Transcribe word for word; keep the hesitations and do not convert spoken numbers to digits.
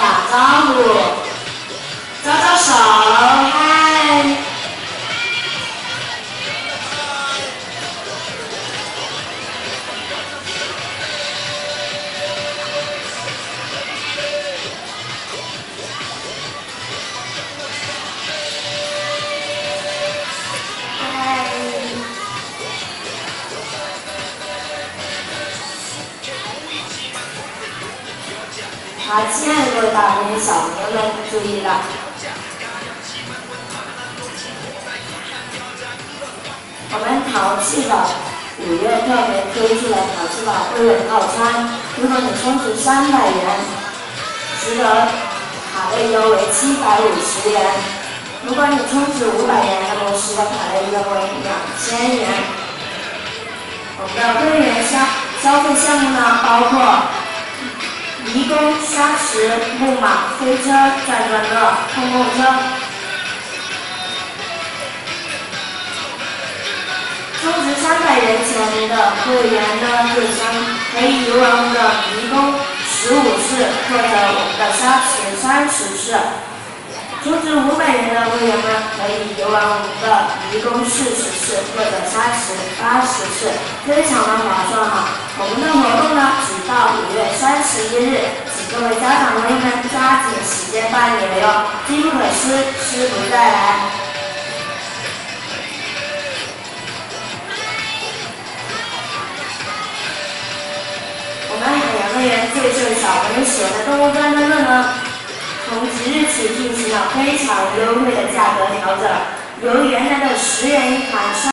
打招呼，招招手，嗨！好，亲爱的各位大朋友、小朋友们，注意了！我们淘气堡五月特别推出了淘气堡会员套餐，如果你充值三百元，值得卡类优为七百五十元；如果你充值五百元，那么值得卡类优为两千元。我们的会员消消费项目呢，包括迷宫、沙石、木马、飞车、转转乐、碰碰车。充值三百元钱的会员呢，就将可以游玩我们的迷宫十五次，或者我们的沙石三十次。充值五百元的会员呢，可以游玩我们的迷宫四十次，或者沙石八十次，非常的划算哈！我们的活动呢，只到五月三十一日，请各位家长朋友们抓紧时间办理了哟，机不可失，失不再来。我们海洋乐园最受小朋友喜欢的动物转转乐呢，从即日起进行了非常优惠的价格调整，由原来的十元一盘。